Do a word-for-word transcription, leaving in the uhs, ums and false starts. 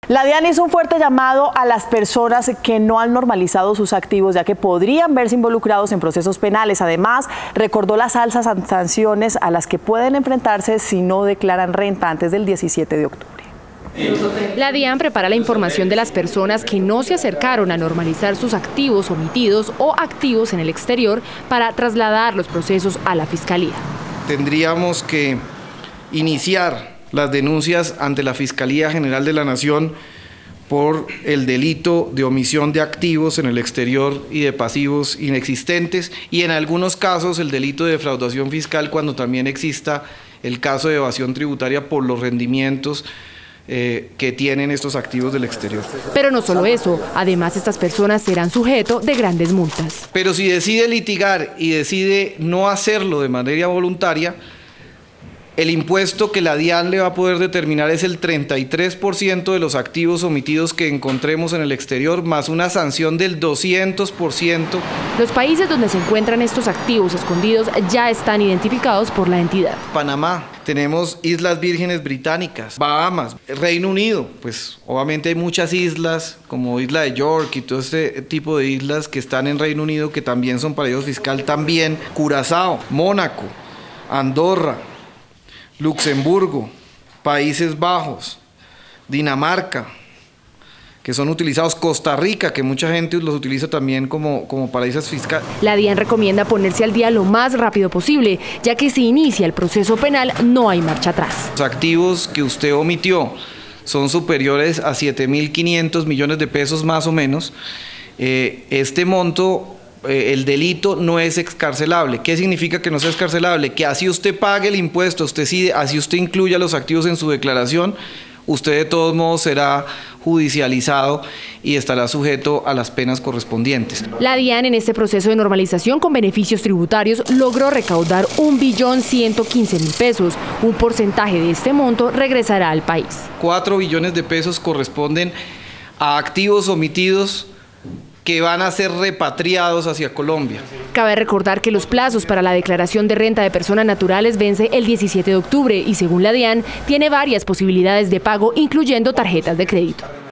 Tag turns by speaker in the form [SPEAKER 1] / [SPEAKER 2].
[SPEAKER 1] La DIAN hizo un fuerte llamado a las personas que no han normalizado sus activos, ya que podrían verse involucrados en procesos penales. Además, recordó las altas sanciones a las que pueden enfrentarse si no declaran renta antes del diecisiete de octubre.
[SPEAKER 2] La DIAN prepara la información de las personas que no se acercaron a normalizar sus activos omitidos o activos en el exterior para trasladar los procesos a la Fiscalía.
[SPEAKER 3] Tendríamos que iniciar las denuncias ante la Fiscalía General de la Nación por el delito de omisión de activos en el exterior y de pasivos inexistentes, y en algunos casos el delito de defraudación fiscal cuando también exista el caso de evasión tributaria por los rendimientos eh, que tienen estos activos del exterior.
[SPEAKER 2] Pero no solo eso, además estas personas serán sujeto de grandes multas.
[SPEAKER 3] Pero si decide litigar y decide no hacerlo de manera voluntaria, el impuesto que la DIAN le va a poder determinar es el treinta y tres por ciento de los activos omitidos que encontremos en el exterior, más una sanción del doscientos por ciento.
[SPEAKER 2] Los países donde se encuentran estos activos escondidos ya están identificados por la entidad.
[SPEAKER 3] Panamá, tenemos Islas Vírgenes Británicas, Bahamas, Reino Unido, pues obviamente hay muchas islas como Isla de York y todo este tipo de islas que están en Reino Unido que también son paraísos fiscal, también Curazao, Mónaco, Andorra, Luxemburgo, Países Bajos, Dinamarca, que son utilizados, Costa Rica, que mucha gente los utiliza también como, como paraísos fiscales.
[SPEAKER 2] La DIAN recomienda ponerse al día lo más rápido posible, ya que si inicia el proceso penal no hay marcha atrás.
[SPEAKER 3] Los activos que usted omitió son superiores a siete mil quinientos millones de pesos más o menos. Eh, este monto, el delito no es excarcelable. ¿Qué significa que no sea excarcelable? Que así usted pague el impuesto, usted sí, así usted incluya los activos en su declaración, usted de todos modos será judicializado y estará sujeto a las penas correspondientes.
[SPEAKER 2] La DIAN en este proceso de normalización con beneficios tributarios logró recaudar un billón ciento quince mil pesos. Un porcentaje de este monto regresará al país.
[SPEAKER 3] Cuatro billones de pesos corresponden a activos omitidos que van a ser repatriados hacia Colombia.
[SPEAKER 2] Cabe recordar que los plazos para la declaración de renta de personas naturales vence el diecisiete de octubre y según la DIAN tiene varias posibilidades de pago, incluyendo tarjetas de crédito.